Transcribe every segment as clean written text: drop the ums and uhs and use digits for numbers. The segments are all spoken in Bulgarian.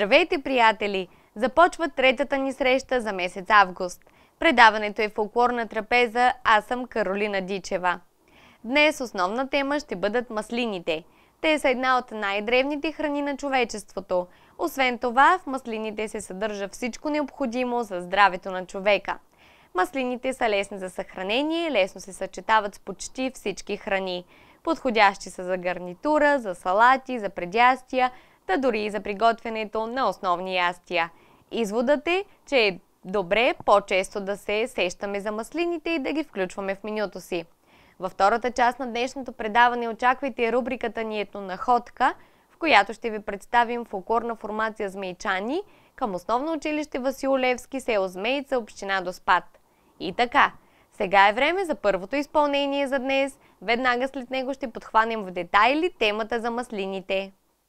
Здравейте, приятели! Започва третата ни среща за месец август. Предаването е фолклорна трапеза, аз съм Каролина Дичева. Днес основна тема ще бъдат маслините. Те са една от най-древните храни на човечеството. Освен това, в маслините се съдържа всичко необходимо за здравето на човека. Маслините са лесни за съхранение, лесно се съчетават с почти всички храни. Подходящи са за гарнитура, за салати, за предястия, да дори и за приготвянето на основни ястия. Изводът е, че е добре по-често да се сещаме за маслините и да ги включваме в менюто си. Във втората част на днешното предаване очаквайте рубриката ни Етнонаходка, в която ще ви представим фолклорна формация змейчани към основно училище Васил Левски, село Змейца, община Доспат. И така, сега е време за първото изпълнение за днес. Веднага след него ще подхванем в детайли темата за маслините.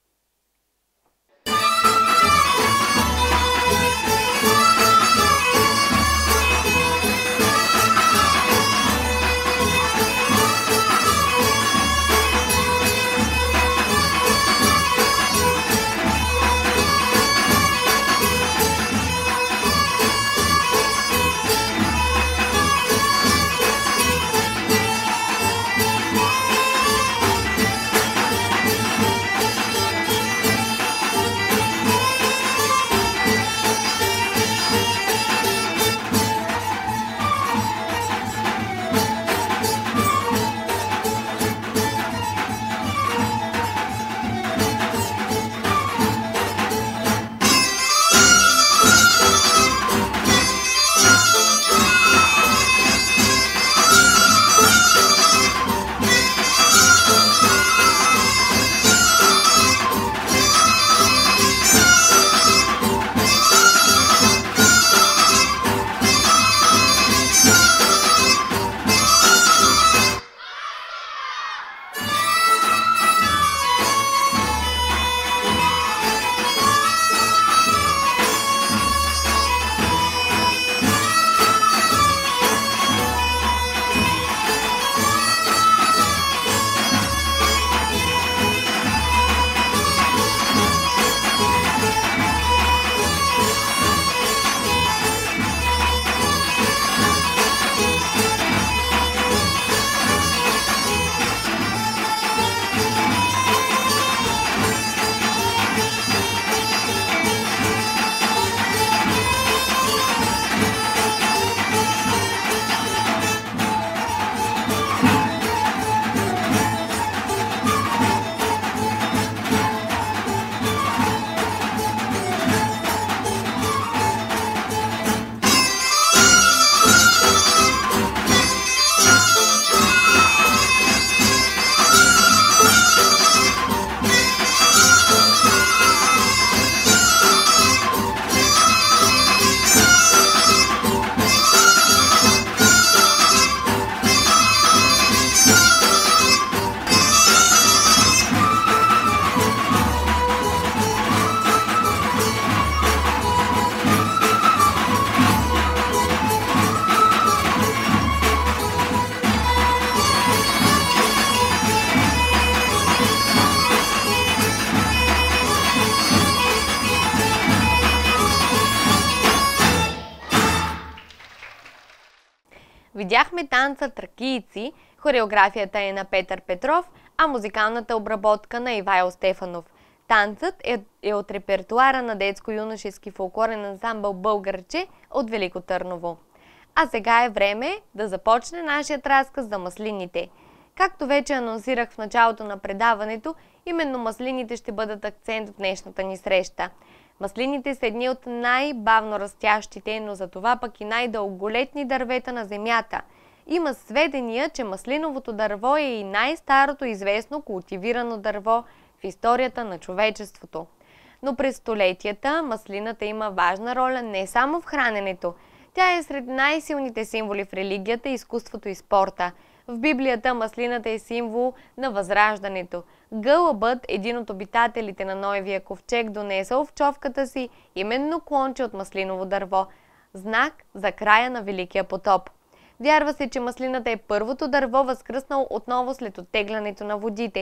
Видяхме танца тракийци, хореографията е на Петър Петров, а музикалната обработка на Ивайло Стефанов. Танцът е от репертуара на детско-юношески фолклорен ансамбъл Българче от Велико Търново. А сега е време да започне нашият разказ за маслините. Както вече анонсирах в началото на предаването, именно маслините ще бъдат акцент в днешната ни среща. Маслините са едни от най-бавно растящите, но за това пък и най-дълголетни дървета на земята. Има сведения, че маслиновото дърво е и най-старото известно култивирано дърво в историята на човечеството. Но през столетията маслината има важна роля не само в храненето. Тя е сред най-силните символи в религията, изкуството и спорта. В Библията маслината е символ на възраждането. Гълъбът, един от обитателите на Ноевия ковчег, донесъл в човката си именно клонче от маслиново дърво, знак за края на Великия потоп. Вярва се, че маслината е първото дърво, възкръснало отново след оттеглянето на водите.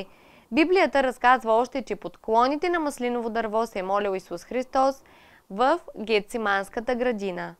Библията разказва още, че под клоните на маслиново дърво се е молил Исус Христос в Гетсиманската градина.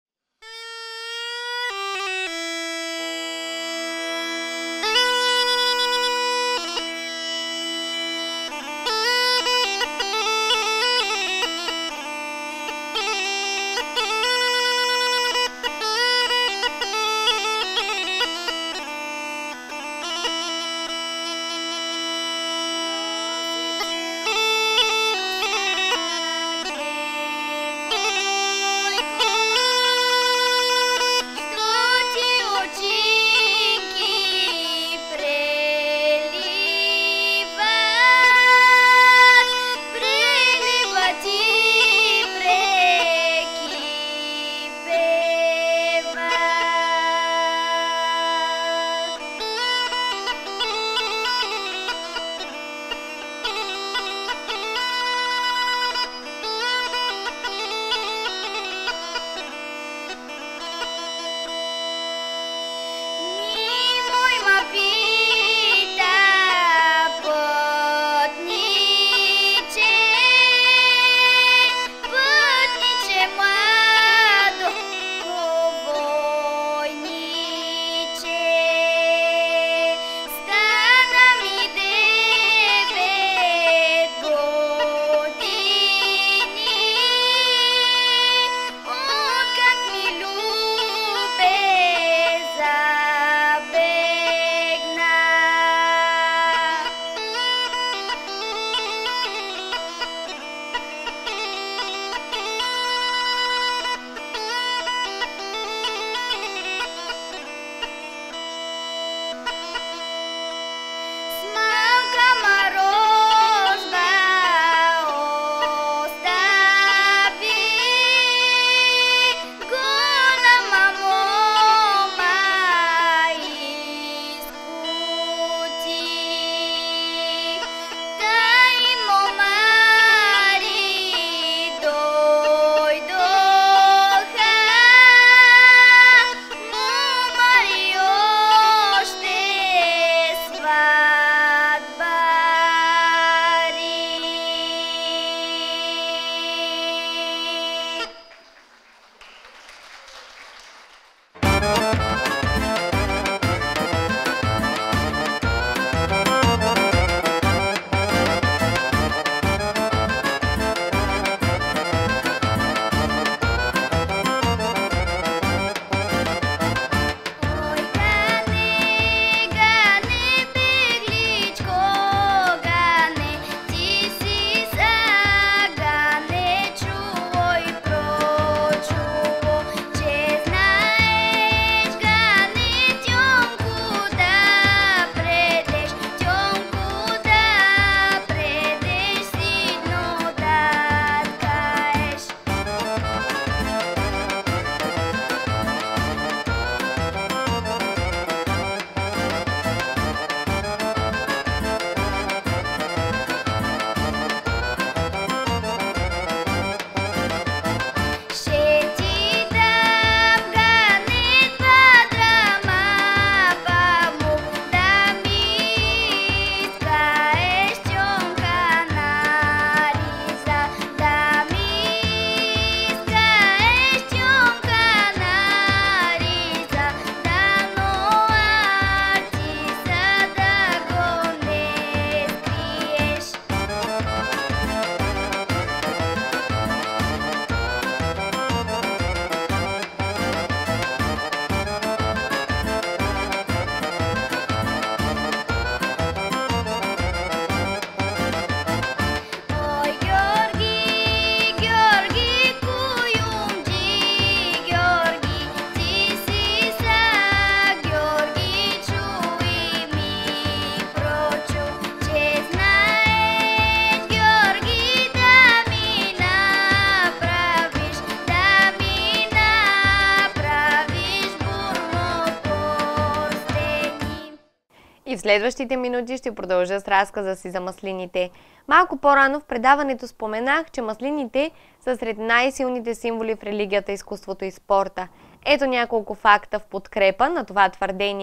И в следващите минути ще продължа с разказа си за маслините. Малко по-рано в предаването споменах, че маслините са сред най-силните символи в религията, изкуството и спорта. Ето няколко факта в подкрепа на това твърдение.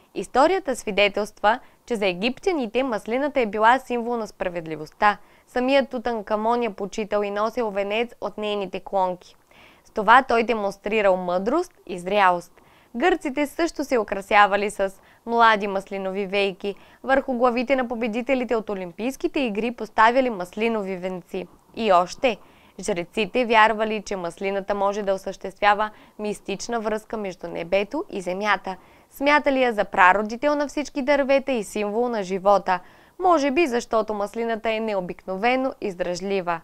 Историята свидетелства, че за египтяните маслината е била символ на справедливостта. Самият Тутанкамон я почитал и носил венец от нейните клонки. С това той демонстрирал мъдрост и зрялост. Гърците също се украсявали с млади маслинови вейки. Върху главите на победителите от Олимпийските игри поставяли маслинови венци. И още, жреците вярвали, че маслината може да осъществява мистична връзка между небето и земята. Смятали я за прародител на всички дървета и символ на живота. Може би защото маслината е необикновено издръжлива.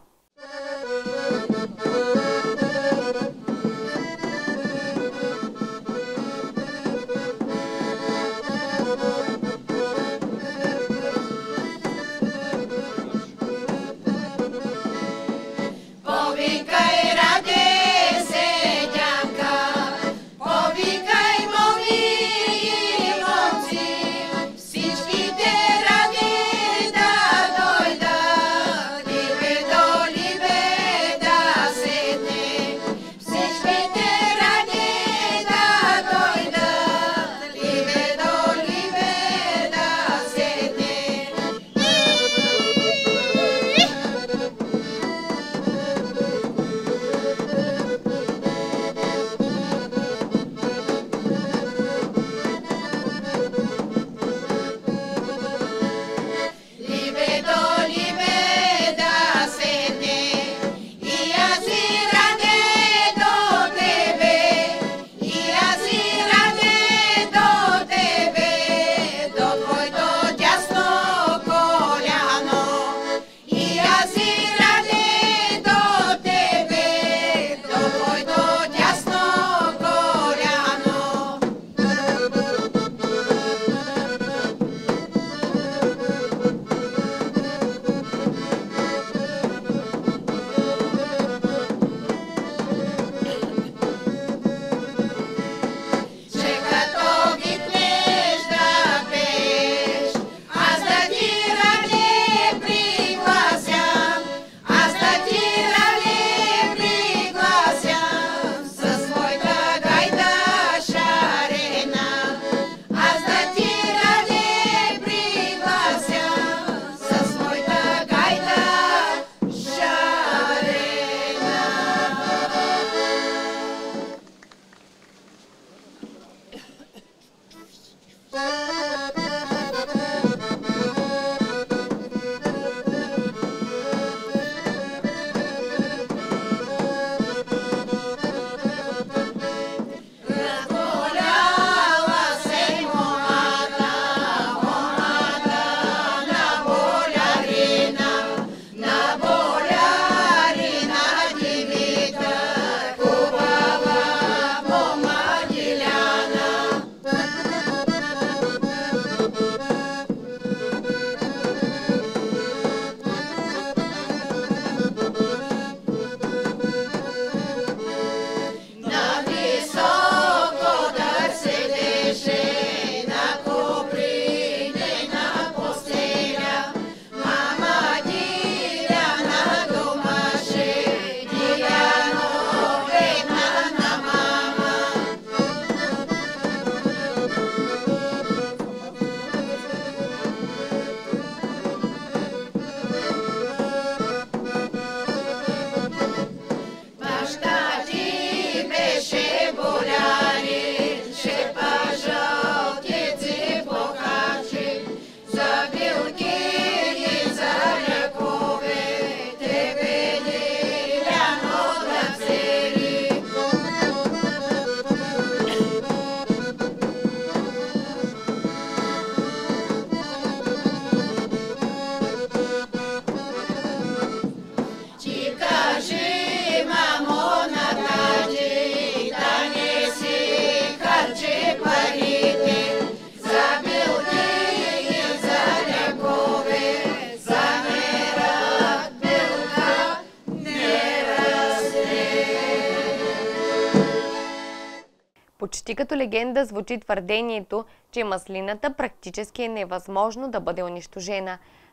Почти като легенда звучи твърдението, че маслината практически е невъзможно да бъде унищожена.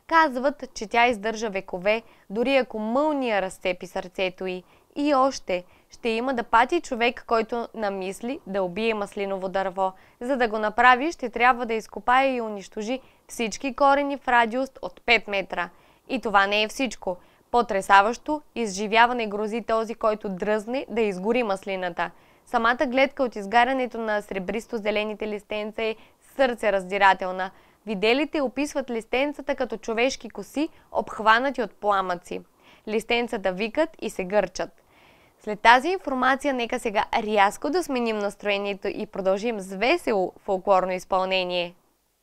Казват, че тя издържа векове, дори ако мълния разцепи сърцето й. И още, ще има да пати човек, който намисли да убие маслиново дърво. За да го направи, ще трябва да изкопае и унищожи всички корени в радиус от 5 метра. И това не е всичко. Потресаващо изживяване грози този, който дръзне да изгори маслината. Самата гледка от изгарянето на сребристо-зелените листенца е сърцераздирателна. Виделите описват листенцата като човешки коси, обхванати от пламъци. Листенцата викат и се гърчат. След тази информация, нека сега рязко да сменим настроението и продължим с весело фолклорно изпълнение.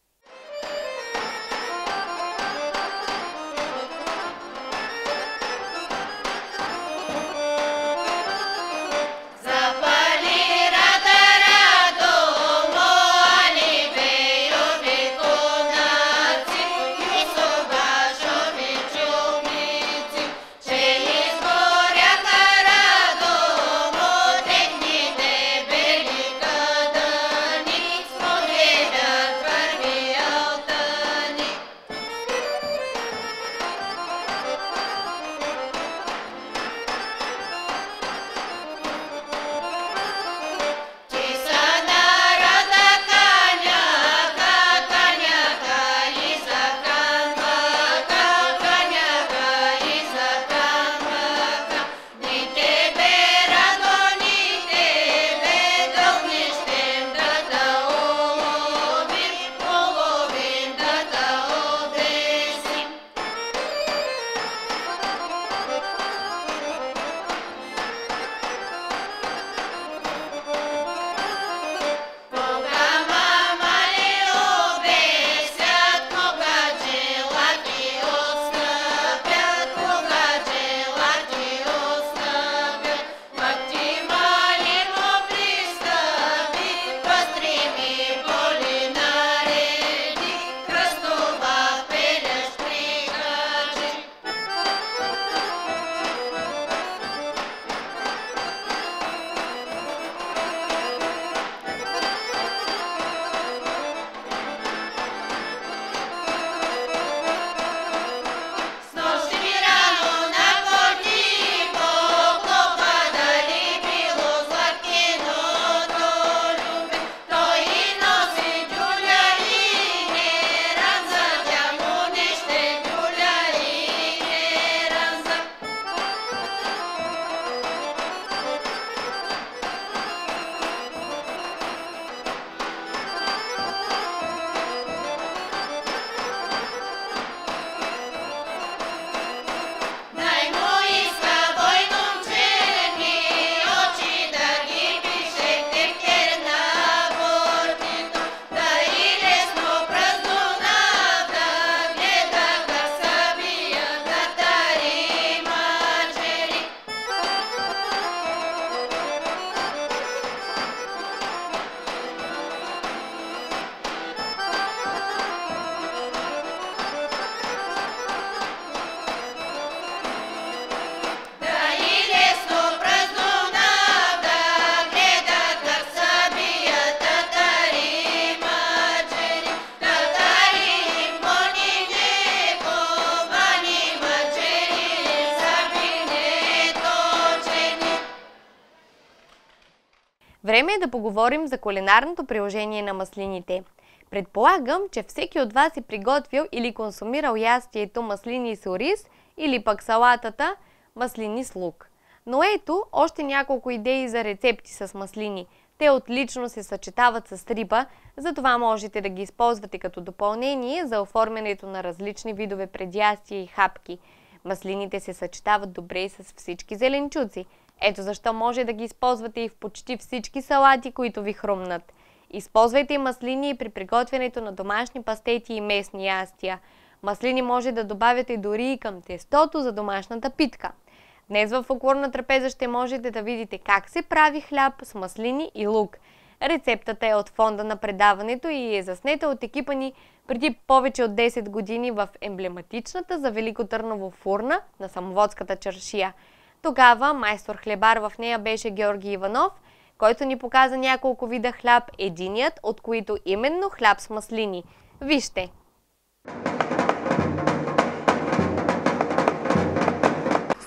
Време е да поговорим за кулинарното приложение на маслините. Предполагам, че всеки от вас е приготвил или консумирал ястието маслини с ориз или пък салатата маслини с лук. Но ето още няколко идеи за рецепти с маслини. Те отлично се съчетават с риба, затова можете да ги използвате като допълнение за оформянето на различни видове предястия и хапки. Маслините се съчетават добре с всички зеленчуци. Ето защо може да ги използвате и в почти всички салати, които ви хрумнат. Използвайте маслини и при приготвянето на домашни пастети и местни ястия. Маслини може да добавяте дори и към тестото за домашната питка. Днес в Фолклорна трапеза ще можете да видите как се прави хляб с маслини и лук. Рецептата е от фонда на предаването и е заснета от екипа ни преди повече от 10 години в емблематичната за Велико Търново фурна на Самоводската чаршия. Тогава майстор хлебар в нея беше Георги Иванов, който ни показа няколко вида хляб, единият от които именно хляб с маслини. Вижте!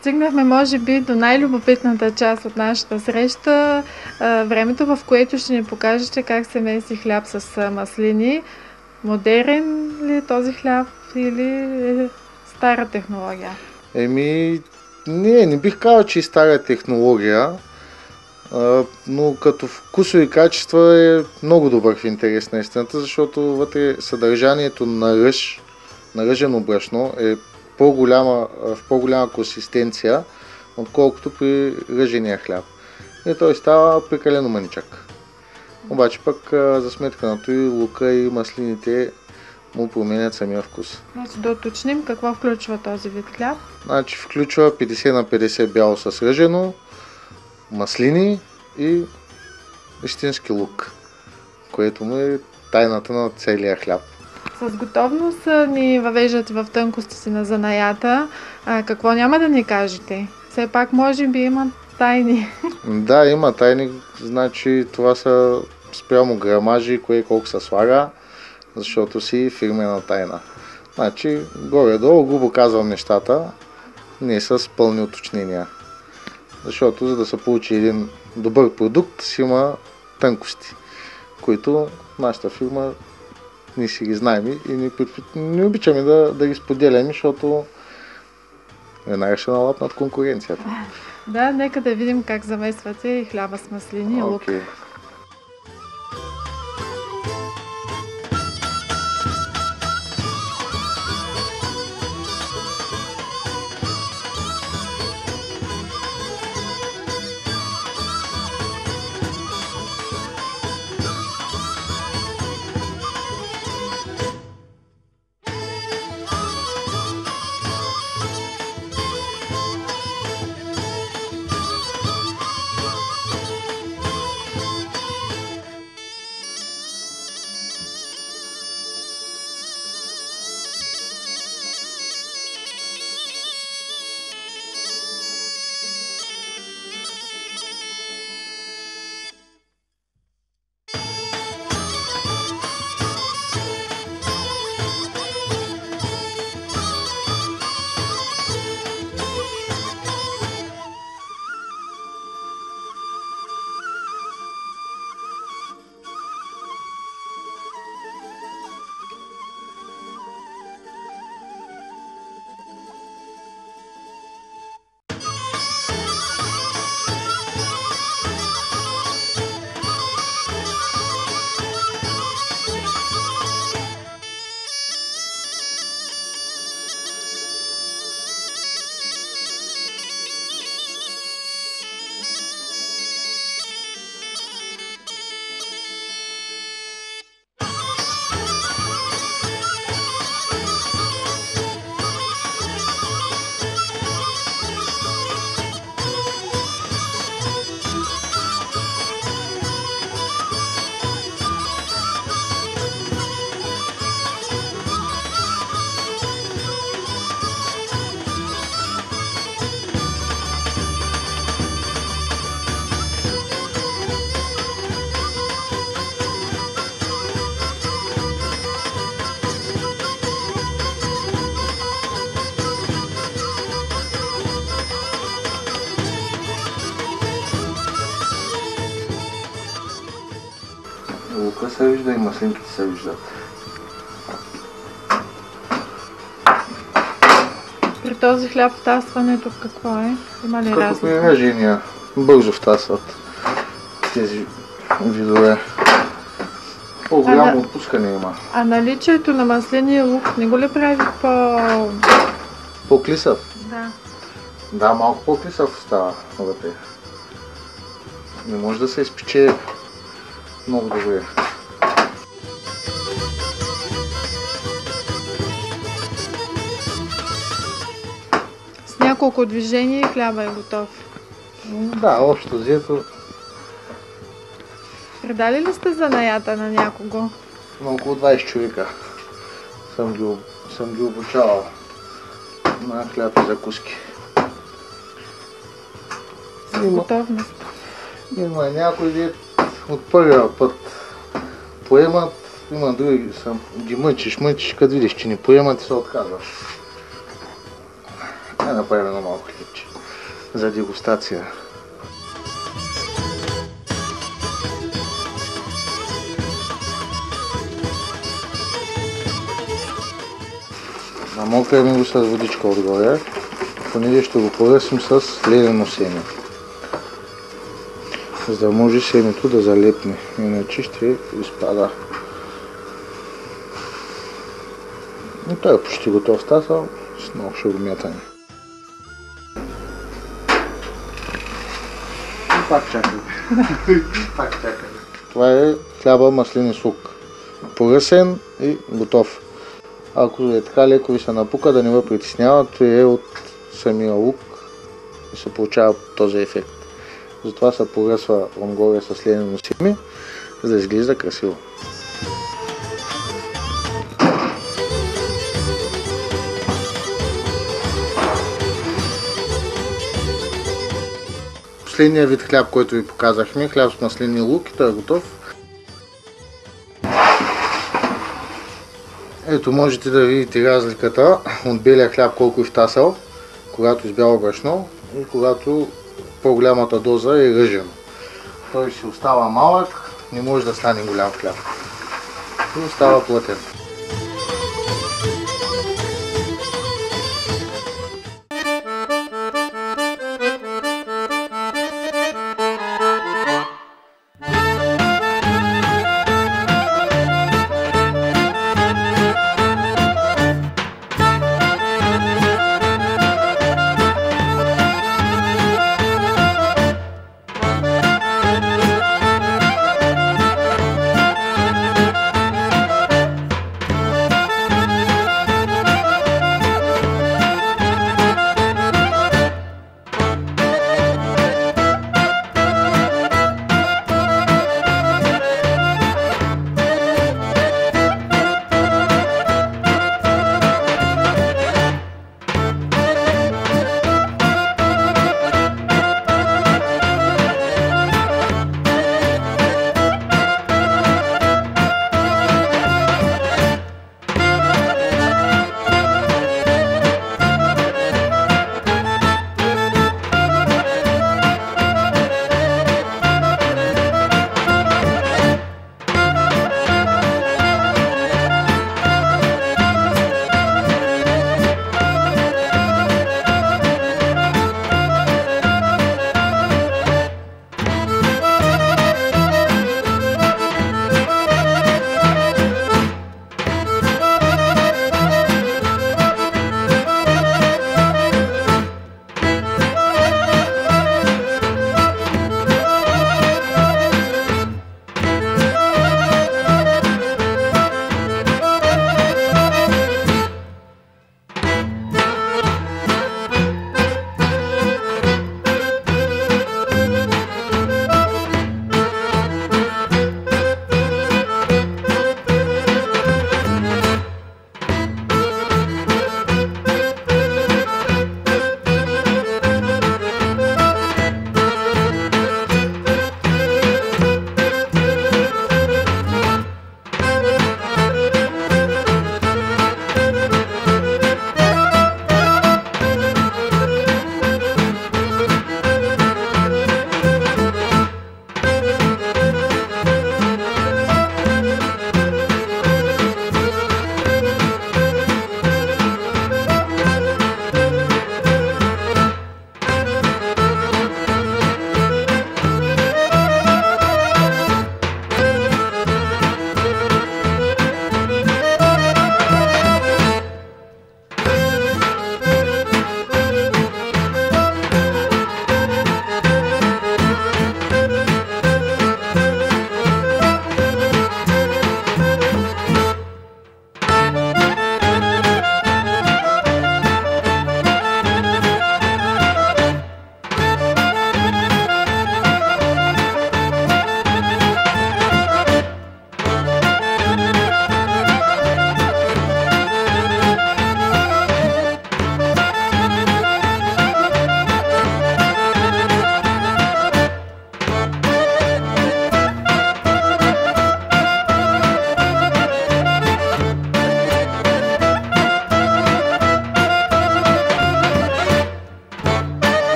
Стигнахме, може би, до най-любопитната част от нашата среща. Времето, в което ще ни покажете как се меси хляб с маслини. Модерен ли е този хляб или е стара технология? Не бих казал, че е стара технология, но като вкусови качества е много добър в интерес на истината, защото вътре съдържанието на ръжено брашно е в по-голяма консистенция, отколкото при ръжения хляб. И той става прекалено маничък. Обаче пък за сметка на това и лука и маслините му променят самия вкус. Значи да уточним какво включва този вид хляб. Значи включва 50 на 50 бяло с ръжено, маслини и истински лук, което му е тайната на целия хляб. С готовност ни въвеждате в тънкостите на занаята. Какво няма да ни кажете? Все пак може би има тайни. Да, има тайни, значи това са спрямо грамажи, кое колко се слага, защото си фирмена тайна. Значи, горе-долу, грубо казвам нещата, не с пълни уточнения. Защото за да се получи един добър продукт, си има тънкости, които нашата фирма ние си ги знаем и не обичаме да ги споделяме, защото веднага ще налапнат конкуренцията. Да, нека да видим как замесвате и хляба с маслини и лук. Лука се вижда и маслинките се виждат. При този хляб втасването какво е? Има ли разлика? Като при ръжения, бързо втасват тези видове. По-голямо отпускане има. А наличието на масления лук не го ли прави по-клисав? Да. Да, малко по-клисав става вътре. Не може да се изпече много добре. С няколко движения хляба е готов. Да, общо взето. Предали ли сте занаята на някого? На около 20 човека съм ги обучавал на хляб и закуски. С готовност. Има някои от първия път поемат, има други ги мъчиш, като видиш, че не поемат и се отказваш. Направим едно малко хлебче. за дегустация. Намокряме го с водичка отгоре, понеже ще го поръсим с ледено семе, за да може семето да залепне, иначе ще изпада. И той е почти готов стасъл, с много ще го мятаме. И пак чакаме. Това е хляба маслини с лук. Поръсен и готов. Ако е така леко ви се напука, да не ме притеснява, то е от самия лук и се получава този ефект. Затова се поръсва отгоре с ледено семе, за да изглежда красиво. Последният вид хляб, който ви показахме, хляб с маслини лук, и той е готов. Ето, можете да видите разликата от белия хляб колко е втасал, когато избява брашно и когато по-голямата доза е ръжен. Той си остава малък, не може да стане голям хляб. И остава плътен.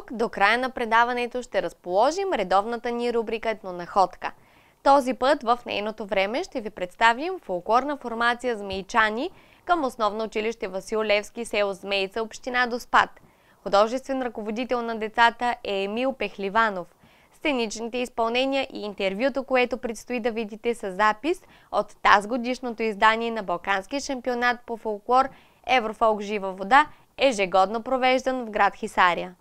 тук до края на предаването ще разположим редовната ни рубрика Етнонаходка. Този път в нейното време ще ви представим фолклорна формация змейчани към основно училище Васил Левски, село Змейца, община Доспат. Художествен ръководител на децата е Емил Пехливанов. Сценичните изпълнения и интервюто, което предстои да видите с запис от тазгодишното издание на Балканския шампионат по фолклор Еврофолк Жива вода, ежегодно провеждан в град Хисаря.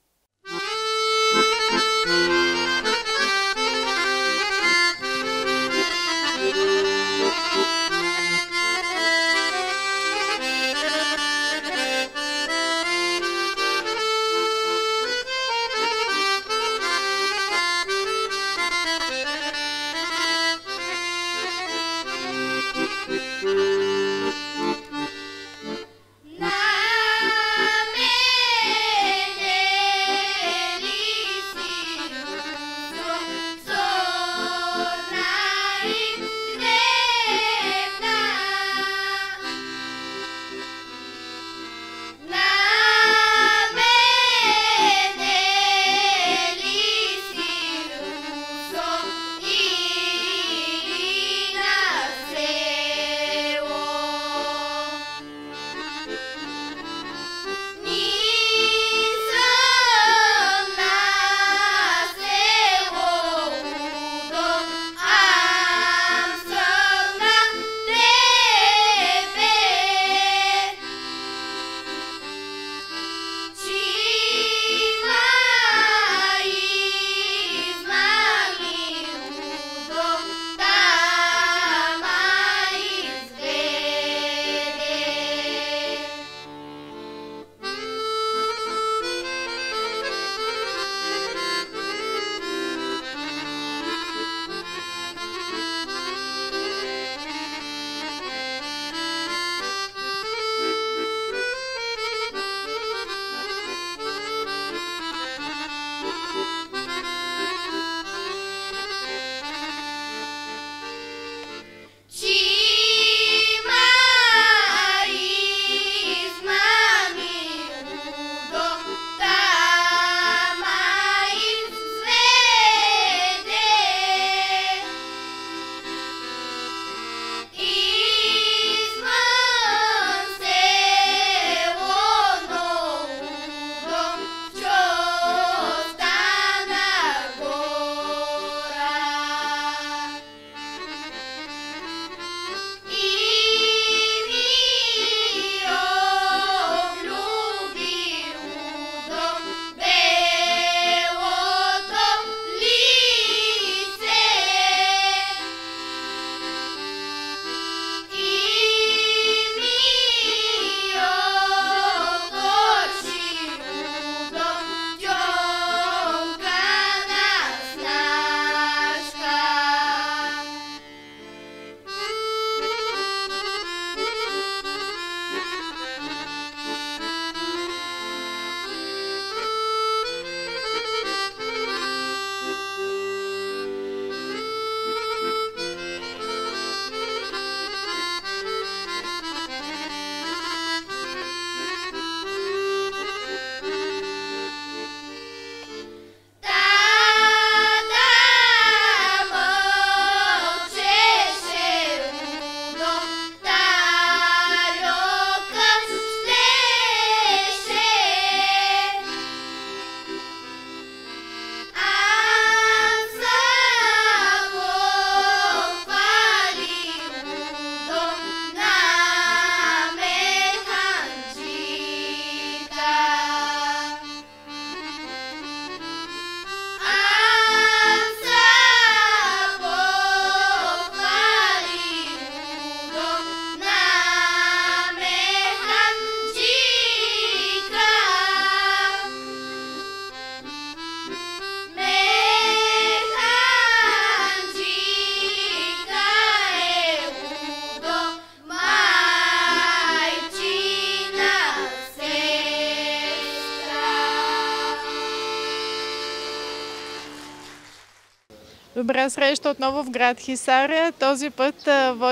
Добра среща отново в град Хисаря. Този път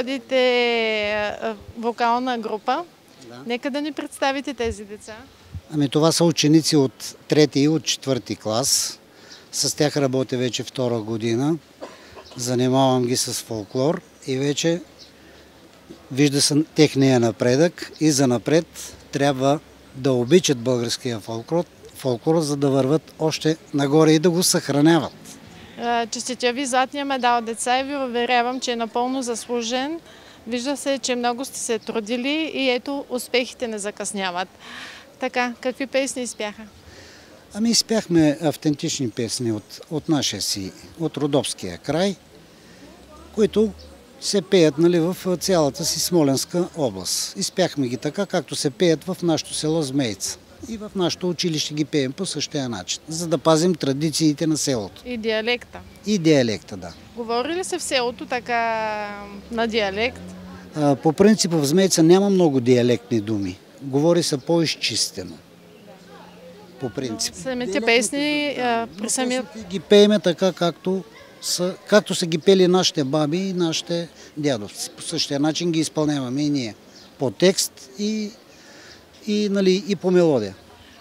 водите вокална група. Да. Нека да ни представите тези деца. Ами това са ученици от трети и от четвърти клас. С тях работя вече втора година. Занимавам ги с фолклор и вече вижда се техния напредък и занапред трябва да обичат българския фолклор, за да върват още нагоре и да го съхраняват. Честитя ви златния медал, деца, и ви уверявам, че е напълно заслужен. Вижда се, че много сте се трудили и ето успехите не закъсняват. Така, какви песни изпяха? Ами изпяхме автентични песни от нашия си, от Родопския край, които се пеят, нали, в цялата си Смоленска област. Изпяхме ги така, както се пеят в нашото село Змейца. И в нашото училище ги пеем по същия начин, за да пазим традициите на селото. И диалекта. И диалекта, да. Говори ли се в селото така на диалект? По принцип в Змейца няма много диалектни думи. Говори се по-изчистено. По принцип. Самите песни при самия... Ги пееме така, както са ги пели нашите баби и нашите дядовци. По същия начин ги изпълняваме и ние. По текст и по мелодия.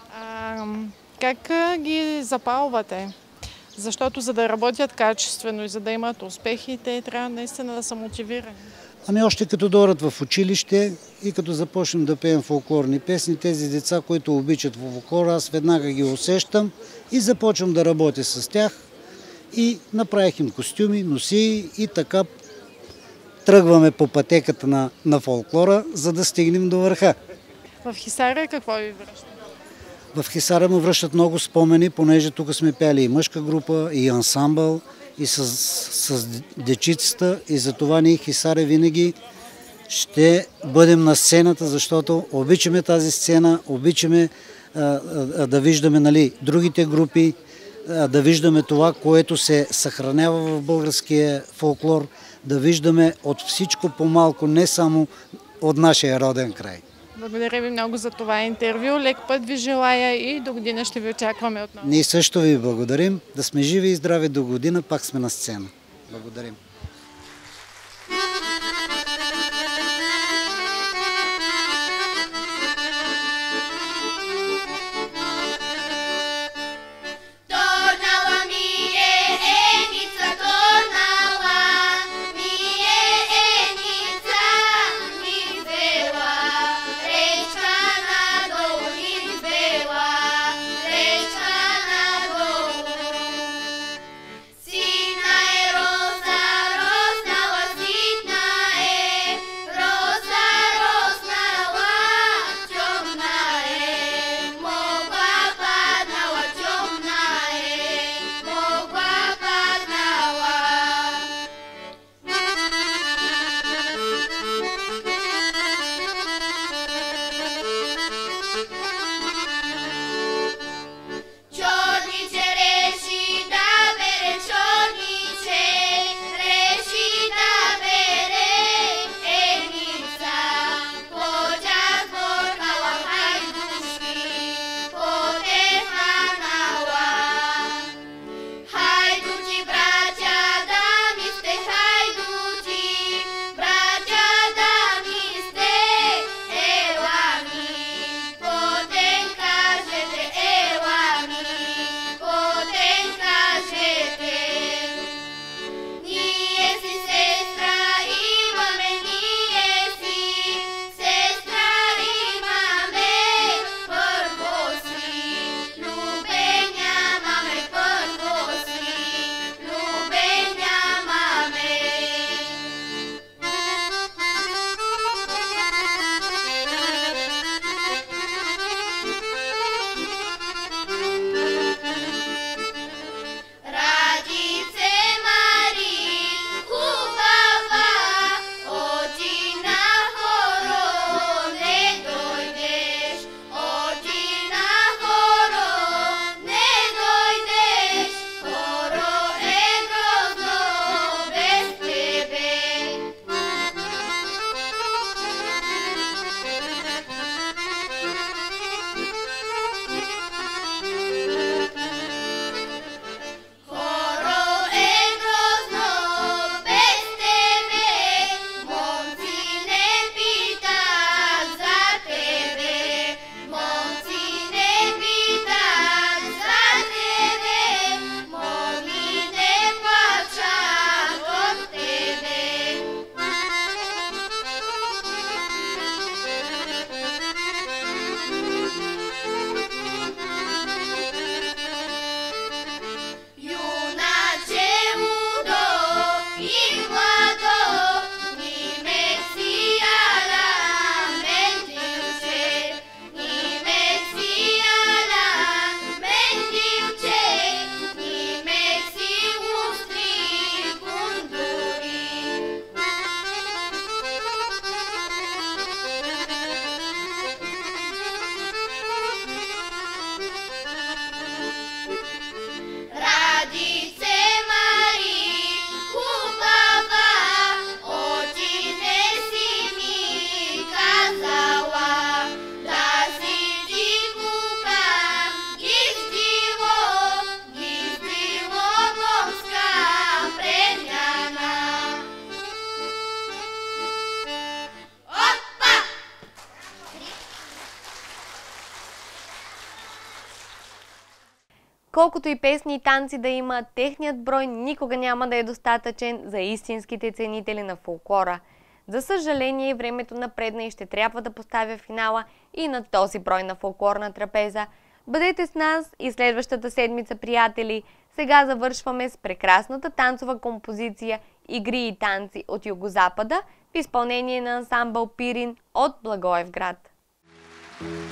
Как ги запалвате? Защото за да работят качествено и за да имат успехи, те трябва наистина да са мотивирани. Ами още като дойдат в училище и като започнем да пеем фолклорни песни, тези деца, които обичат фолклора, аз веднага ги усещам и започвам да работя с тях и направих им костюми, носи и така тръгваме по пътеката на фолклора, за да стигнем до върха. В Хисаря какво ви връща? В Хисаря му връщат много спомени, понеже тук сме пели и мъжка група, и ансамбъл, и с дечицата, и затова ние Хисаря винаги ще бъдем на сцената, защото обичаме тази сцена, обичаме да виждаме, нали, другите групи, да виждаме това, което се съхранява в българския фолклор, да виждаме от всичко по-малко, не само от нашия роден край. Благодаря ви много за това интервю. Лек път ви желая и до година ще ви очакваме отново. Ние също ви благодарим. Да сме живи и здрави до година, пак сме на сцена. Благодарим. Sina e rosa Колкото и песни и танци да има, техният брой никога няма да е достатъчен за истинските ценители на фолклора. За съжаление, времето напредна и ще трябва да поставя финала и на този брой на фолклорна трапеза. Бъдете с нас и следващата седмица, приятели. Сега завършваме с прекрасната танцова композиция "Игри и танци" от Югозапада в изпълнение на ансамбъл Пирин от Благоевград.